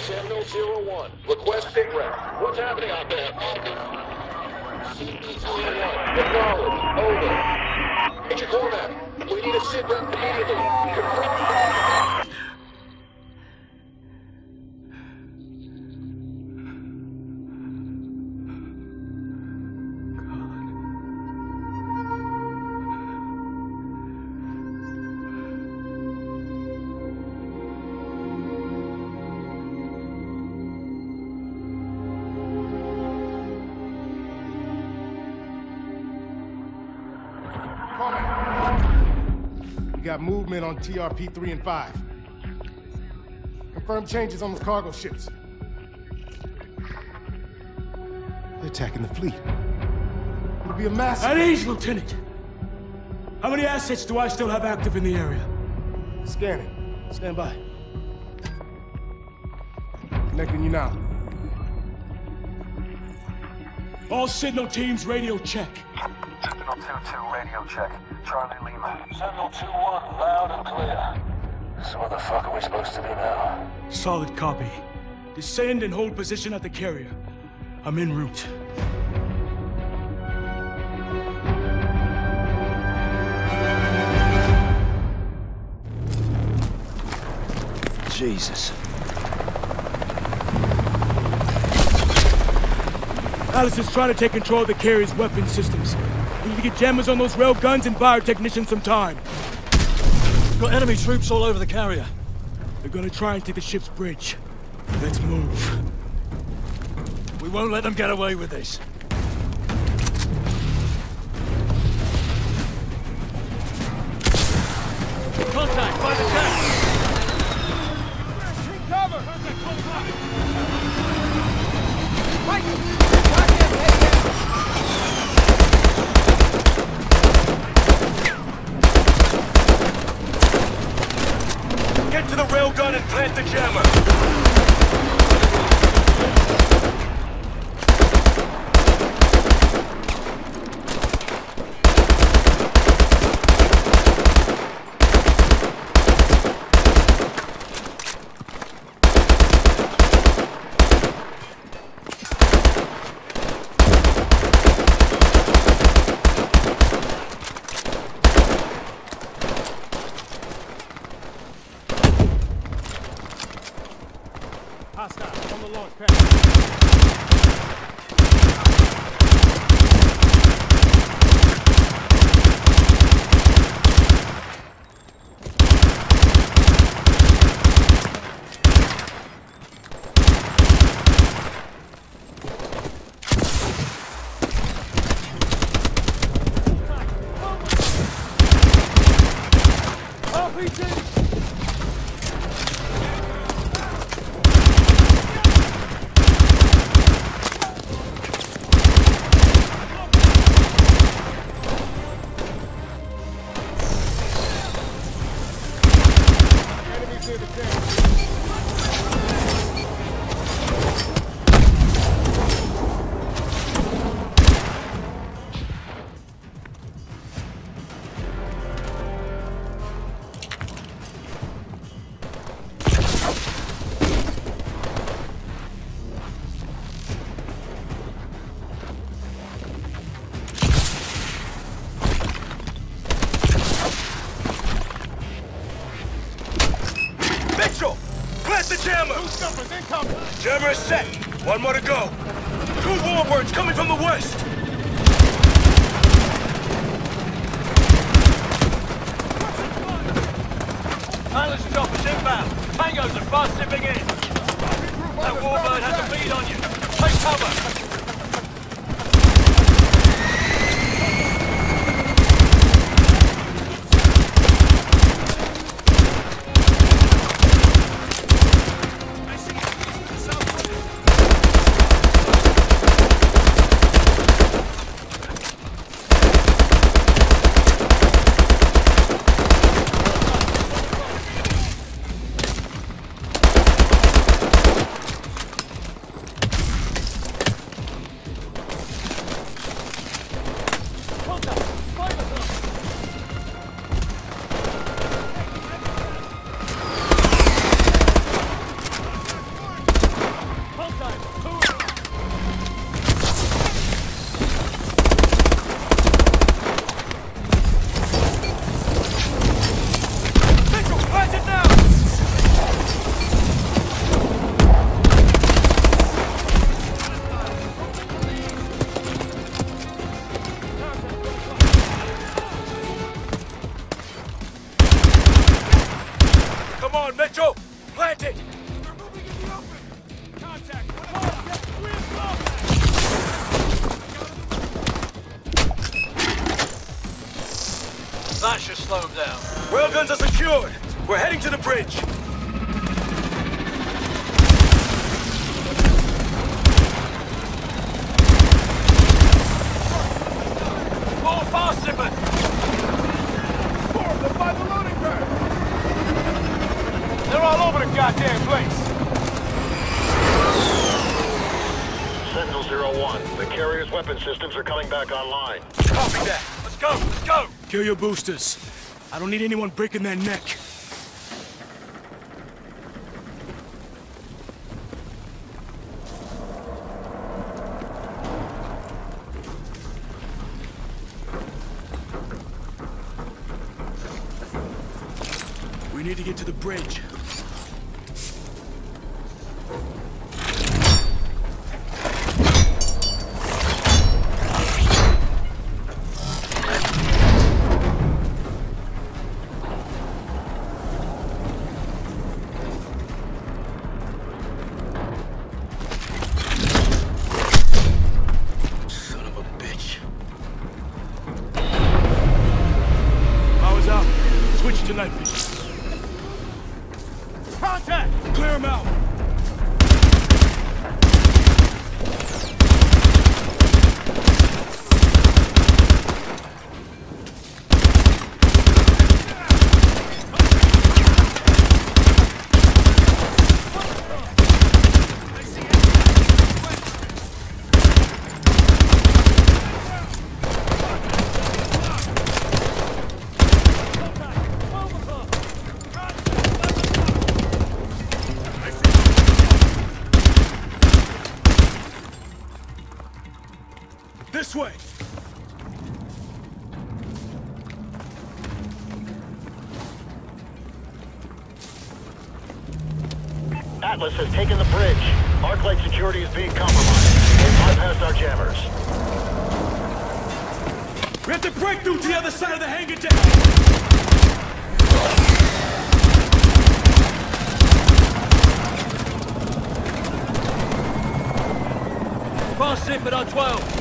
Sentinel-01, request sit rep. What's happening out there? CP-01, acknowledge, over. Major Cormac, we need a sit rep immediately. Confirm. We got movement on TRP 3 and 5. Confirm changes on the cargo ships. They're attacking the fleet. It'll be a massive... At ease, Lieutenant! How many assets do I still have active in the area? Scanning. Stand by. Connecting you now. All signal teams, radio check. Sentinel 2-2, radio check. Charlie Lima. Sentinel-21, loud and clear. So what the fuck are we supposed to do now? Solid copy. Descend and hold position at the carrier. I'm en route. Jesus. Alice is trying to take control of the carrier's weapon systems. We need to get jammers on those rail guns and buy our technicians some time. We've got enemy troops all over the carrier. They're gonna try and take the ship's bridge. Let's move. We won't let them get away with this. Contact by the tank! Take cover! Get to the railgun and plant the jammer! Hostile on the launch pad. Mitchell! Plant the jammer! Two stumpers incoming! Jammer is set. One more to go. 2 warbirds coming from the west. Pilots choppers inbound. Tangos are fast zipping in. That warbird has a lead on you. Take cover. open, Mitchell! Plant it! We're moving in the open! Contact! That should slow them down. Railguns are secured! We're heading to the bridge! More fast, Zipper! Form them by the loading berth! They're all over the goddamn place! Sentinel-01, the carrier's weapon systems are coming back online. Copy that! Let's go! Let's go! Kill your boosters. I don't need anyone breaking their neck. We need to get to the bridge. Son of a bitch. Power's out. Switch to night vision. Contact! Clear him out! This way! Atlas has taken the bridge. Arclight security is being compromised. They bypassed our jammers. We have to break through to the other side of the hangar deck! Fast Zip at R12!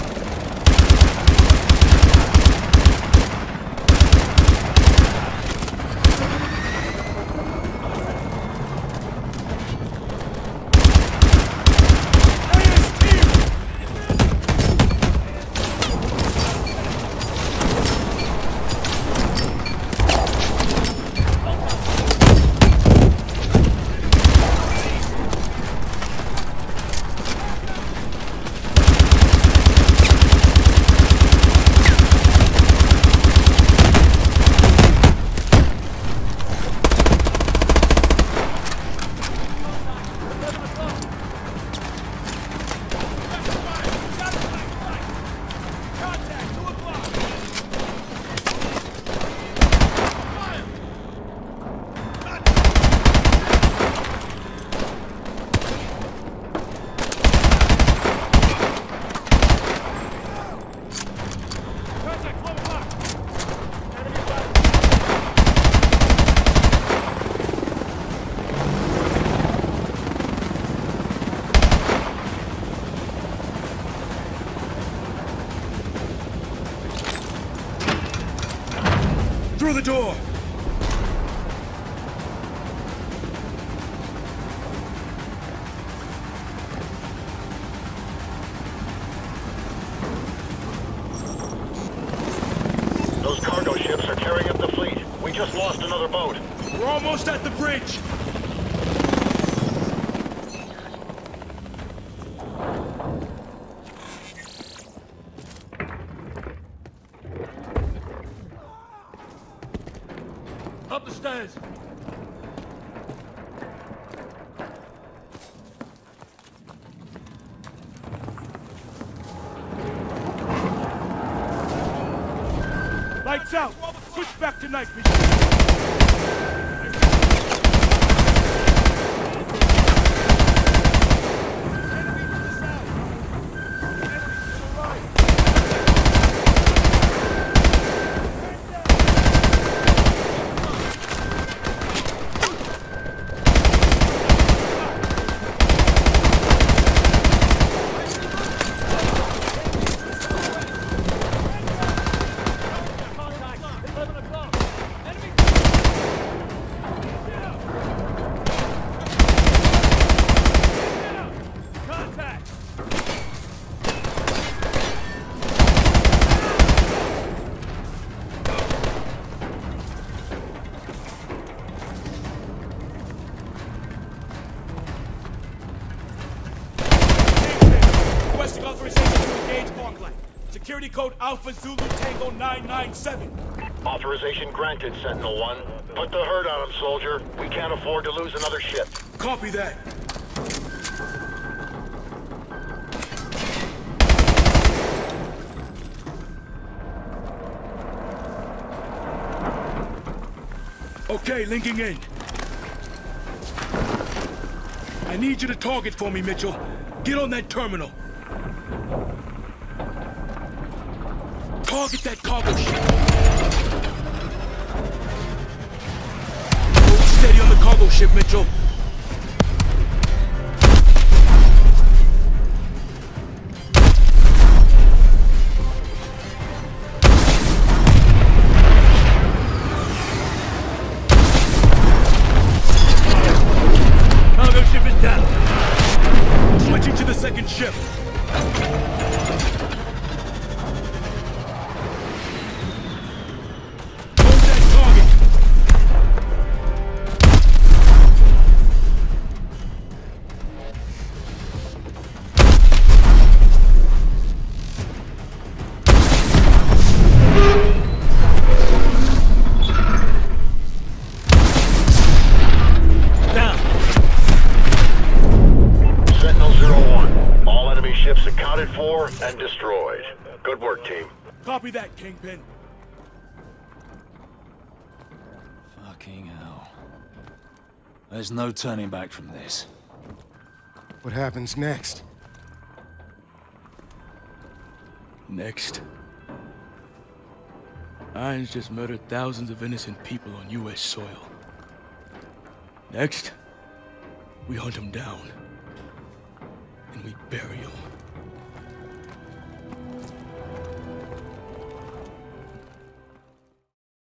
Through the door! Those cargo ships are tearing up the fleet. We just lost another boat. We're almost at the bridge! Up the stairs! Lights out! Switch back to night vision! engage Arclight. Security code Alpha Zulu Tango 997. Authorization granted, Sentinel-1. Put the hurt on him, soldier. We can't afford to lose another ship. Copy that. Okay, linking in. I need you to target for me, Mitchell. Get on that terminal. Target that cargo ship. Hold steady on the cargo ship, Mitchell. Cargo ship is down. Switching to the second ship. Accounted for and destroyed. Good work, team. Copy that, Kingpin. Fucking hell. There's no turning back from this. What happens next? Next. Irons just murdered thousands of innocent people on U.S. soil. Next, we hunt him down. And we bury him.